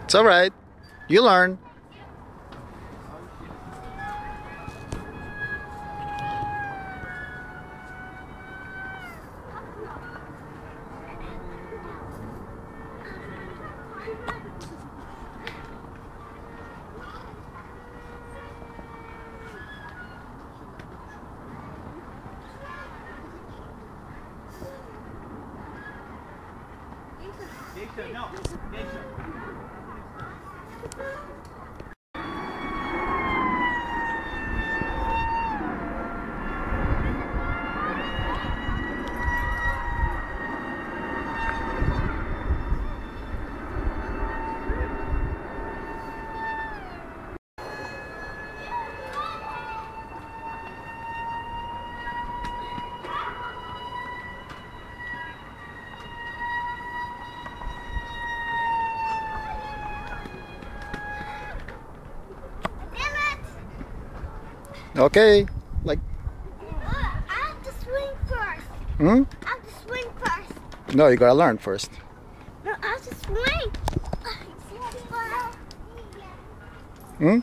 It's all right. You learn. No, Okay. Like. I have to swing first. Hmm? I have to swing first. No, you gotta learn first. No, I have to swing. Hmm?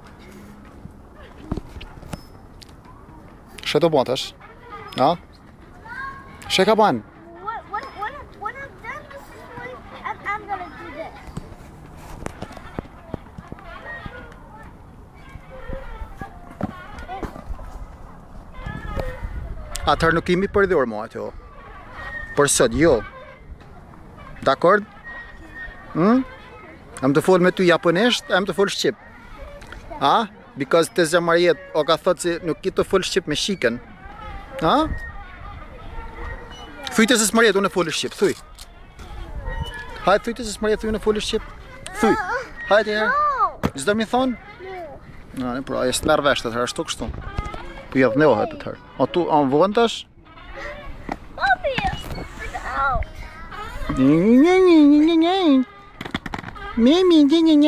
Що ти мотиш? А? Що кабан? When I'm done with the swing, I'm gonna do this. Atëherë nuk kemi përdor mo ato. Për sot jo. Dakord? Am të fol me ty japonisht, am të fol shqip. A? Because të zemariet o ka thot se nuk ki të fol shqip me shikën. A? Thuj të zemariet unë e fol shqip, thuj. Hajde thuj të zemariet unë e fol shqip. Thuj. Hajde herë. Çdo mi thon? No, ne pra, jest merr vesh atë ashtu kështu. Tu jedh neohet atë. O tu an vondash? Mimi,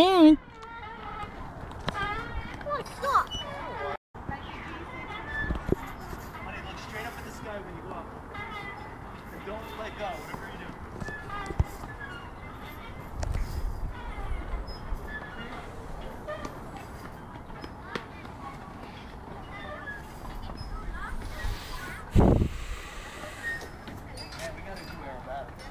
honey, look straight up at the sky when you go up. And don't let go, whatever you do. Man, we gotta do aerobatics.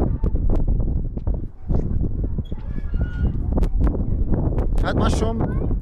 Hajde ma shumë.